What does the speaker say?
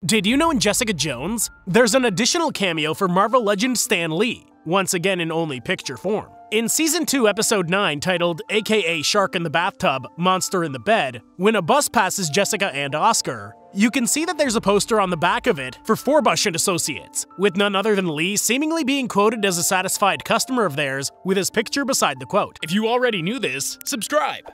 Did you know in Jessica Jones, there's an additional cameo for Marvel legend Stan Lee, once again in only picture form. In Season 2, Episode 9, titled AKA Shark in the Bathtub, Monster in the Bed, when a bus passes Jessica and Oscar, you can see that there's a poster on the back of it for Forbush Associates, with none other than Lee seemingly being quoted as a satisfied customer of theirs with his picture beside the quote. If you already knew this, subscribe!